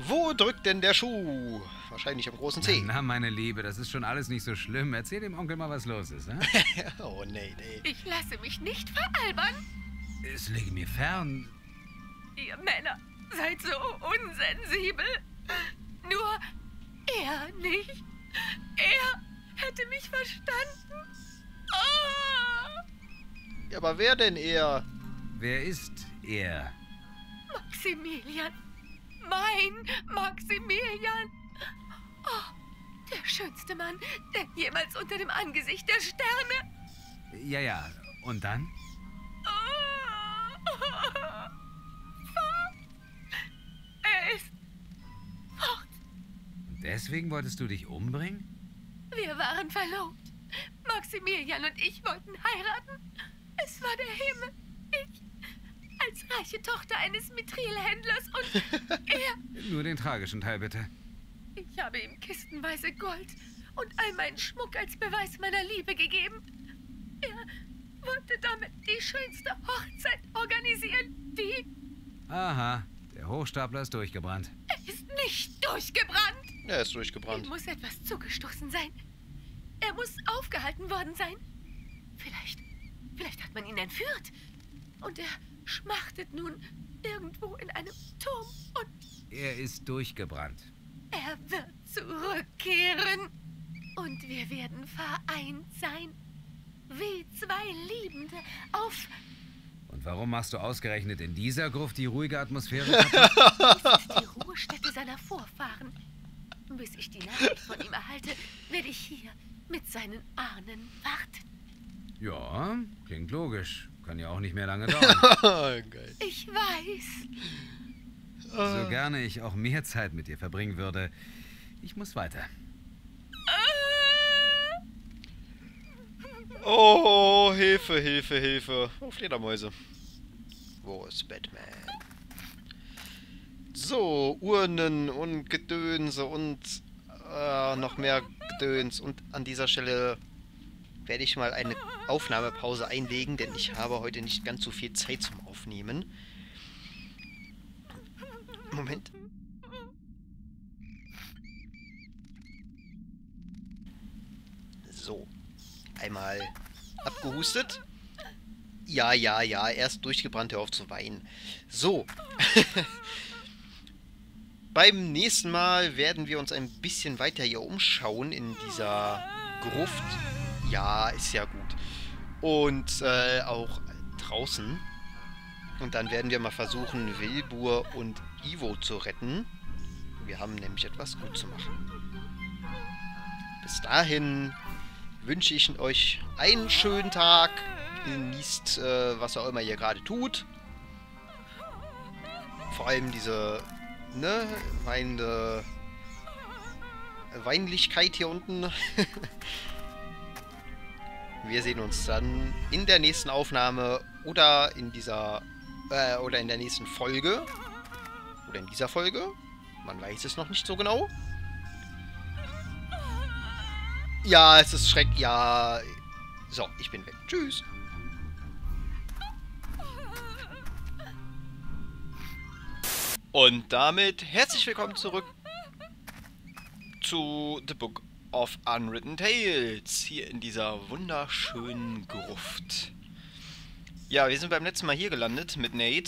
Wo drückt denn der Schuh? Wahrscheinlich am großen C. Na, meine Liebe, das ist schon alles nicht so schlimm. Erzähl dem Onkel mal, was los ist, ne? Oh, nee, nee. Ich lasse mich nicht veralbern. Es liege mir fern. Ihr Männer seid so unsensibel. Nur er nicht. Er hätte mich verstanden. Oh! Ja, aber wer denn er? Wer ist er? Maximilian. Mein Maximilian. Oh, der schönste Mann, der jemals unter dem Angesicht der Sterne. Ja, ja. Und dann? Er ist fort. Und deswegen wolltest du dich umbringen? Wir waren verlobt. Maximilian und ich wollten heiraten. Es war der Himmel. Ich als reiche Tochter eines Mithrilhändlers und er... Nur den tragischen Teil, bitte. Ich habe ihm kistenweise Gold und all meinen Schmuck als Beweis meiner Liebe gegeben. Er wollte damit die schönste Hochzeit organisieren, die... Aha, der Hochstapler ist durchgebrannt. Er ist nicht durchgebrannt. Er ist durchgebrannt. Ihm muss etwas zugestoßen sein. Er muss aufgehalten worden sein. Vielleicht hat man ihn entführt. Und er schmachtet nun irgendwo in einem Turm und Er ist durchgebrannt. er wird zurückkehren. Und wir werden vereint sein. Wie zwei Liebende auf... Und warum machst du ausgerechnet in dieser Gruft die ruhige Atmosphäre kaputt? Dies ist die Ruhestätte seiner Vorfahren. Bis ich die Nachricht von ihm erhalte, werde ich hier mit seinen Ahnen warten. Ja, klingt logisch. Kann ja auch nicht mehr lange dauern. Geil. Ich weiß. So gerne ich auch mehr Zeit mit dir verbringen würde. Ich muss weiter. Oh, Hilfe, Hilfe, Hilfe. Oh, Fledermäuse. Wo ist Batman? So, Urnen und Gedönse und noch mehr Gedöns. Und an dieser Stelle werde ich mal eine Aufnahmepause einlegen, denn ich habe heute nicht ganz so viel Zeit zum Aufnehmen. Moment. So. Einmal abgehustet. Ja, ja, ja, erst durchgebrannt, hör auf zu weinen. So. Beim nächsten Mal werden wir uns ein bisschen weiter hier umschauen in dieser Gruft. Ja, ist ja gut. Und auch draußen. Und dann werden wir mal versuchen, Wilbur und Ivo zu retten. Wir haben nämlich etwas gut zu machen. Bis dahin wünsche ich euch einen schönen Tag. Genießt, was auch immer ihr gerade tut. Vor allem diese, ne, weinende Weinlichkeit hier unten. Wir sehen uns dann in der nächsten Aufnahme oder in dieser, oder in der nächsten Folge. Oder in dieser Folge. Man weiß es noch nicht so genau. Ja, es ist schrecklich. Ja. So, ich bin weg. Tschüss. Und damit herzlich willkommen zurück zu The Book of Unwritten Tales. Hier in dieser wunderschönen Gruft. Ja, wir sind beim letzten Mal hier gelandet mit Nate.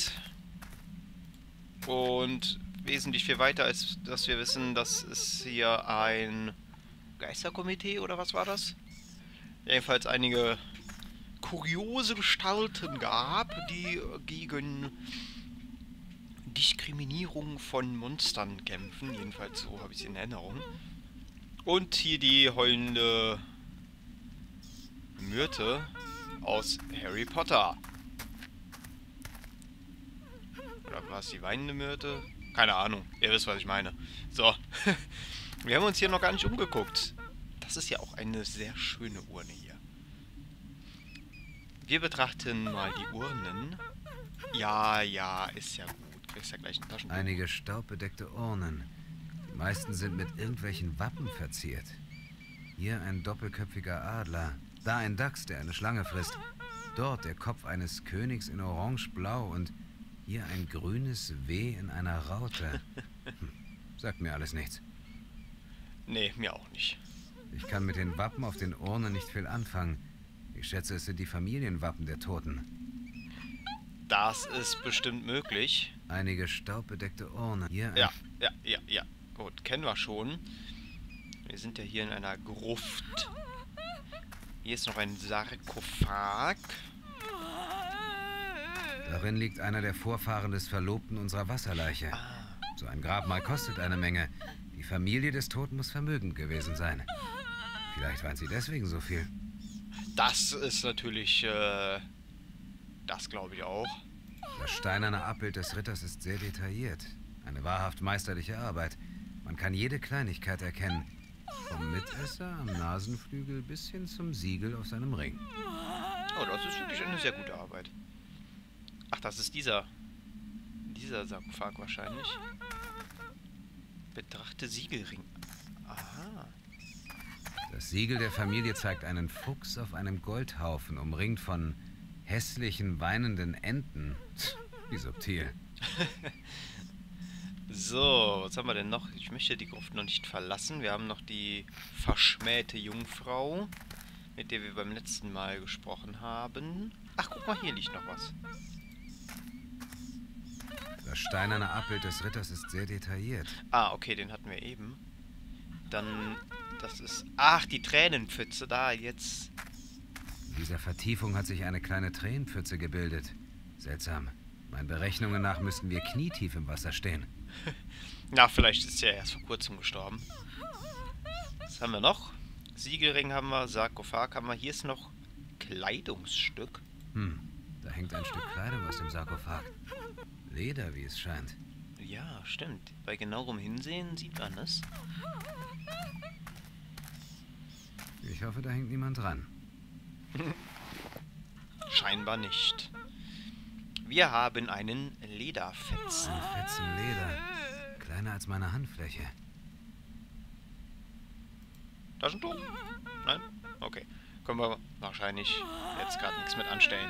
Und wesentlich viel weiter, als dass wir wissen, dass es hier ein Geisterkomitee oder was war das? Jedenfalls einige kuriose Gestalten gab, die gegen Diskriminierung von Monstern kämpfen. Jedenfalls so habe ich es in Erinnerung. Und hier die heulende Myrte aus Harry Potter. Oder war es die weinende Myrte? Keine Ahnung. Ihr wisst, was ich meine. So. Wir haben uns hier noch gar nicht umgeguckt. Das ist ja auch eine sehr schöne Urne hier. Wir betrachten mal die Urnen. Ja, ja, ist ja gut. Kriegst ja gleich ein Taschentuch. Einige staubbedeckte Urnen. Die meisten sind mit irgendwelchen Wappen verziert. Hier ein doppelköpfiger Adler. Da ein Dachs, der eine Schlange frisst. Dort der Kopf eines Königs in orange-blau und hier ein grünes W in einer Raute. Sagt mir alles nichts. Nee, mir auch nicht. Ich kann mit den Wappen auf den Urnen nicht viel anfangen. Ich schätze, es sind die Familienwappen der Toten. Das ist bestimmt möglich. Einige staubbedeckte Urnen. Hier ein Ja. Gut, kennen wir schon. Wir sind ja hier in einer Gruft. Hier ist noch ein Sarkophag. Darin liegt einer der Vorfahren des Verlobten unserer Wasserleiche. So ein Grabmal kostet eine Menge. Die Familie des Toten muss vermögend gewesen sein. Vielleicht waren sie deswegen so viel. Das ist natürlich, das glaube ich auch. Das steinerne Abbild des Ritters ist sehr detailliert. Eine wahrhaft meisterliche Arbeit. Man kann jede Kleinigkeit erkennen. Vom Mitesser am Nasenflügel bis hin zum Siegel auf seinem Ring. Oh, das ist wirklich eine sehr gute Arbeit. Ach, das ist dieser Sarkophag wahrscheinlich. Betrachte Siegelring. Aha. Das Siegel der Familie zeigt einen Fuchs auf einem Goldhaufen, umringt von hässlichen, weinenden Enten. Wie subtil. So, was haben wir denn noch? Ich möchte die Gruft noch nicht verlassen. Wir haben noch die verschmähte Jungfrau, mit der wir beim letzten Mal gesprochen haben. Ach, guck mal, hier liegt noch was. Das steinerne Abbild des Ritters ist sehr detailliert. Ah, okay, den hatten wir eben. Dann, das ist... Ach, die Tränenpfütze, da, jetzt... In dieser Vertiefung hat sich eine kleine Tränenpfütze gebildet. Seltsam. Meinen Berechnungen nach müssten wir knietief im Wasser stehen. Na, vielleicht ist er erst vor kurzem gestorben. Was haben wir noch? Siegelring haben wir, Sarkophag haben wir. Hier ist noch Kleidungsstück. Da hängt ein Stück Kleidung aus dem Sarkophag. Leder, wie es scheint. Ja, stimmt. Bei genauerem Hinsehen sieht man es. Ich hoffe, da hängt niemand dran. Scheinbar nicht. Wir haben einen Lederfetzen. Ein Fetzen Leder. Kleiner als meine Handfläche. Taschentuch? Nein? Okay. Können wir wahrscheinlich jetzt gerade nichts mit anstellen.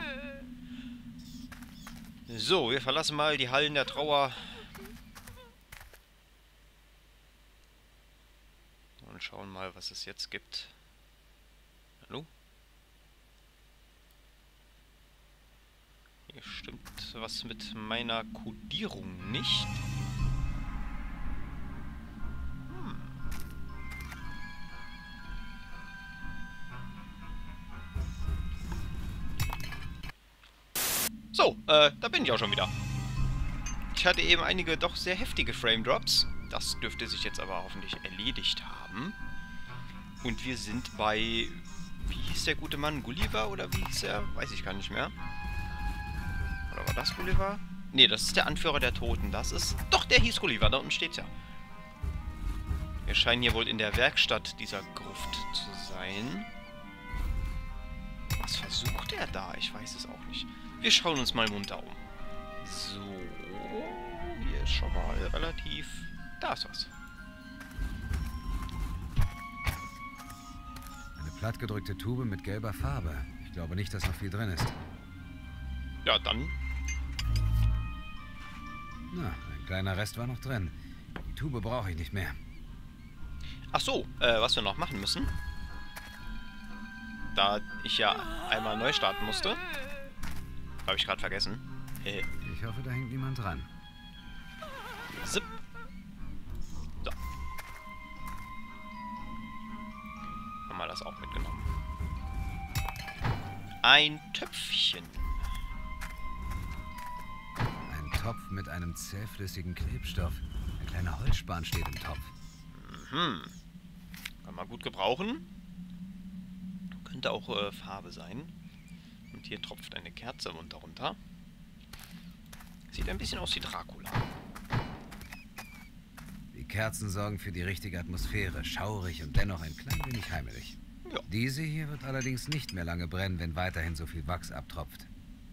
So, wir verlassen mal die Hallen der Trauer. Und schauen mal, was es jetzt gibt. Hallo? Hier stimmt was mit meiner Kodierung nicht. So, da bin ich auch schon wieder. Ich hatte eben einige doch sehr heftige Frame Drops. Das dürfte sich jetzt aber hoffentlich erledigt haben. Und wir sind bei... Wie hieß der gute Mann? Gulliver oder wie hieß er? Weiß ich gar nicht mehr. Oder war das Gulliver? Ne, das ist der Anführer der Toten. Das ist... Doch, der hieß Gulliver. Da unten steht's ja. Wir scheinen hier wohl in der Werkstatt dieser Gruft zu sein. Was versucht er da? Ich weiß es auch nicht. Wir schauen uns mal munter um. So. Hier ist schon mal relativ... Da ist was. Eine plattgedrückte Tube mit gelber Farbe. Ich glaube nicht, dass noch viel drin ist. Ja, dann... Na, ein kleiner Rest war noch drin. Die Tube brauche ich nicht mehr. Ach so, was wir noch machen müssen. Da ich ja einmal neu starten musste. Habe ich gerade vergessen. Ich hoffe, da hängt niemand dran. Zip. So. Haben wir das auch mitgenommen. Ein Töpfchen. Ein Topf mit einem zähflüssigen Klebstoff. Ein kleiner Holzspan steht im Topf. Mhm. Kann man gut gebrauchen. Könnte auch Farbe sein. Und hier tropft eine Kerze munter runter. Sieht ein bisschen aus wie Dracula. Die Kerzen sorgen für die richtige Atmosphäre. Schaurig und dennoch ein klein wenig heimelig. Ja. Diese hier wird allerdings nicht mehr lange brennen, wenn weiterhin so viel Wachs abtropft.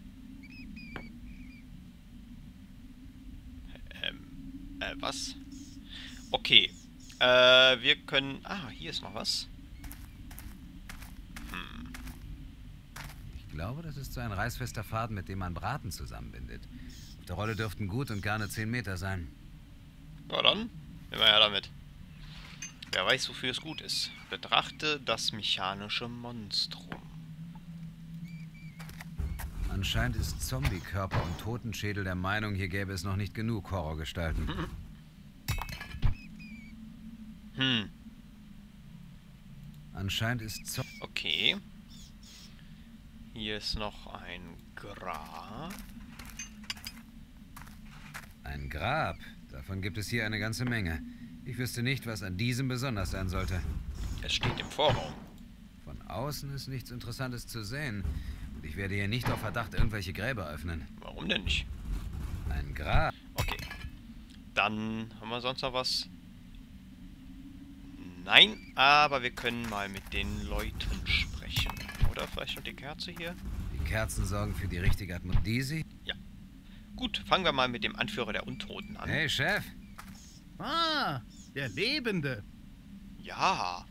Was? Okay. Wir können... Ah, hier ist noch was. Ich glaube, das ist so ein reißfester Faden, mit dem man Braten zusammenbindet. Auf der Rolle dürften gut und gerne 10 Meter sein. Na dann, Immer her damit. Wer weiß, wofür es gut ist. Betrachte das mechanische Monstrum. Anscheinend ist Zombie-Körper und Totenschädel der Meinung, hier gäbe es noch nicht genug Horrorgestalten. Anscheinend ist Okay. Hier ist noch ein Grab. Ein Grab. Davon gibt es hier eine ganze Menge. Ich wüsste nicht, was an diesem besonders sein sollte. Es steht im Vorraum. Von außen ist nichts Interessantes zu sehen. Und ich werde hier nicht auf Verdacht irgendwelche Gräber öffnen. Warum denn nicht? Ein Grab. Okay. Dann haben wir sonst noch was? Nein, aber wir können mal mit den Leuten sprechen. Oder vielleicht noch die Kerze hier? Die Kerzen sorgen für die richtige Atmosphäre. Diese? Ja. Gut, fangen wir mal mit dem Anführer der Untoten an. Hey, Chef. Ah, der Lebende. Ja.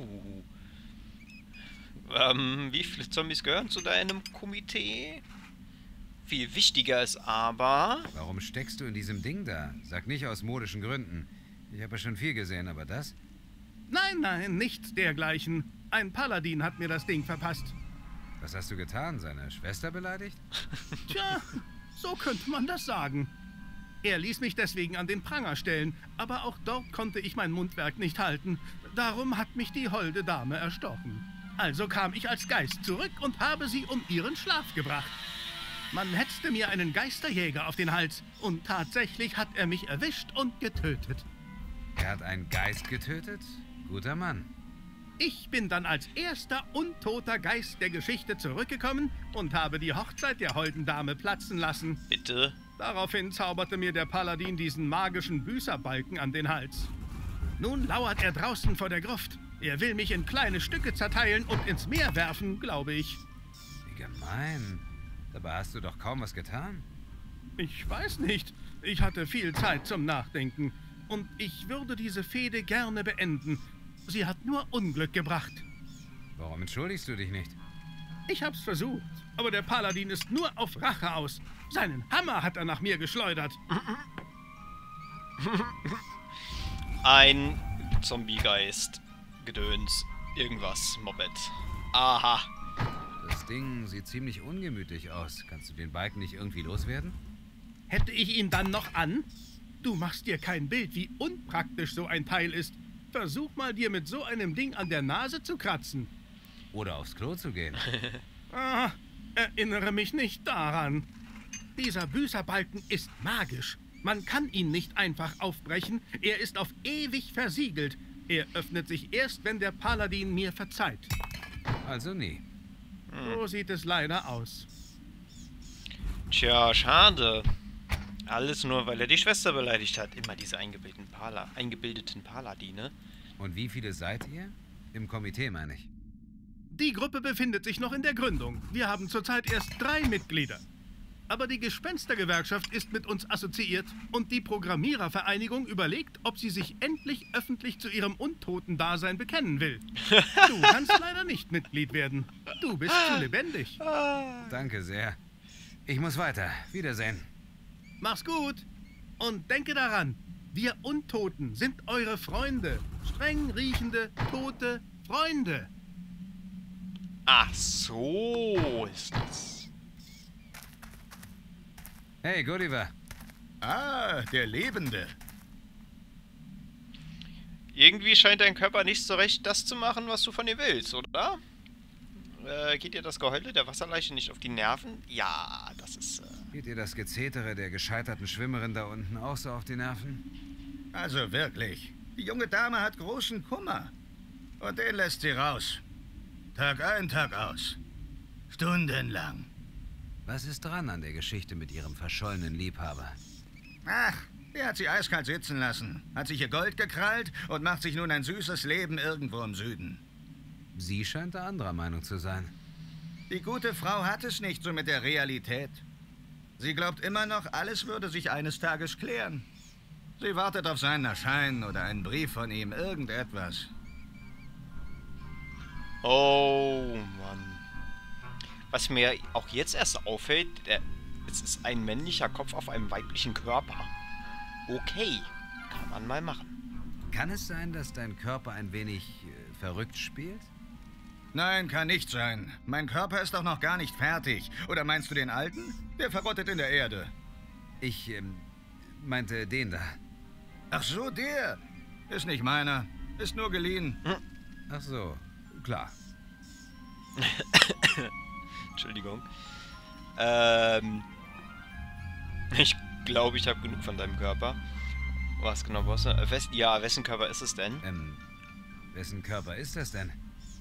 Wie viele Zombies gehören zu deinem Komitee? Viel wichtiger ist aber... Warum steckst du in diesem Ding da? Sag nicht aus modischen Gründen. Ich habe ja schon viel gesehen, aber das? Nein, nein, nichts dergleichen. Ein Paladin hat mir das Ding verpasst. Was hast du getan? Seine Schwester beleidigt? Tja, so könnte man das sagen. Er ließ mich deswegen an den Pranger stellen, aber auch dort konnte ich mein Mundwerk nicht halten. Darum hat mich die holde Dame erstochen. Also kam ich als Geist zurück und habe sie um ihren Schlaf gebracht. Man hetzte mir einen Geisterjäger auf den Hals und tatsächlich hat er mich erwischt und getötet. Er hat einen Geist getötet? Guter Mann. Ich bin dann als erster untoter Geist der Geschichte zurückgekommen und habe die Hochzeit der holden Dame platzen lassen. Bitte? Daraufhin zauberte mir der Paladin diesen magischen Büßerbalken an den Hals. Nun lauert er draußen vor der Gruft. Er will mich in kleine Stücke zerteilen und ins Meer werfen, glaube ich. Wie gemein. Dabei hast du doch kaum was getan. Ich weiß nicht. Ich hatte viel Zeit zum Nachdenken. Und ich würde diese Fehde gerne beenden. Sie hat nur Unglück gebracht. Warum entschuldigst du dich nicht? Ich hab's versucht, aber der Paladin ist nur auf Rache aus. Seinen Hammer hat er nach mir geschleudert. Ein Zombiegeist. Gedöns. Irgendwas. Moped. Aha. Das Ding sieht ziemlich ungemütlich aus. Kannst du den Balken nicht irgendwie loswerden? Hätte ich ihn dann noch an? Du machst dir kein Bild, wie unpraktisch so ein Teil ist. Versuch mal, dir mit so einem Ding an der Nase zu kratzen. Oder aufs Klo zu gehen. Ah, erinnere mich nicht daran. Dieser Büßerbalken ist magisch. Man kann ihn nicht einfach aufbrechen. Er ist auf ewig versiegelt. Er öffnet sich erst, wenn der Paladin mir verzeiht. Also nie. So sieht es leider aus. Tja, schade. Alles nur, weil er die Schwester beleidigt hat. Immer diese eingebildeten Paladine. Und wie viele seid ihr? Im Komitee, meine ich. Die Gruppe befindet sich noch in der Gründung. Wir haben zurzeit erst 3 Mitglieder. Aber die Gespenstergewerkschaft ist mit uns assoziiert und die Programmierervereinigung überlegt, ob sie sich endlich öffentlich zu ihrem Untoten-Dasein bekennen will. Du kannst leider nicht Mitglied werden. Du bist zu lebendig. Danke sehr. Ich muss weiter. Wiedersehen. Mach's gut. Und denke daran, wir Untoten sind eure Freunde. Streng riechende, tote Freunde. Ach so ist das. Hey, Gulliver. Ah, der Lebende. Irgendwie scheint dein Körper nicht so recht das zu machen, was du von dir willst, oder? Geht dir das Geheule der Wasserleiche nicht auf die Nerven? Ja, das ist... Geht dir das Gezetere der gescheiterten Schwimmerin da unten auch so auf die Nerven? Also wirklich. Die junge Dame hat großen Kummer. Und den lässt sie raus. Tag ein, Tag aus. Stundenlang. Was ist dran an der Geschichte mit ihrem verschollenen Liebhaber? Ach, der hat sie eiskalt sitzen lassen, hat sich ihr Gold gekrallt und macht sich nun ein süßes Leben irgendwo im Süden. Sie scheint da anderer Meinung zu sein. Die gute Frau hat es nicht so mit der Realität. Sie glaubt immer noch, alles würde sich eines Tages klären. Sie wartet auf seinen Erscheinen oder einen Brief von ihm, irgendetwas. Oh, Mann. Was mir auch jetzt erst auffällt, es ist ein männlicher Kopf auf einem weiblichen Körper. Okay, kann man mal machen. Kann es sein, dass dein Körper ein wenig verrückt spielt? Nein, kann nicht sein. Mein Körper ist doch noch gar nicht fertig. Oder meinst du den alten? Der verrottet in der Erde. Ich meinte den da. Ach so, der. Ist nicht meiner. Ist nur geliehen. Ach so, klar. Entschuldigung. Ich glaube, ich habe genug von deinem Körper. Was genau brauchst du? Ja, wessen Körper ist es denn? Wessen Körper ist das denn?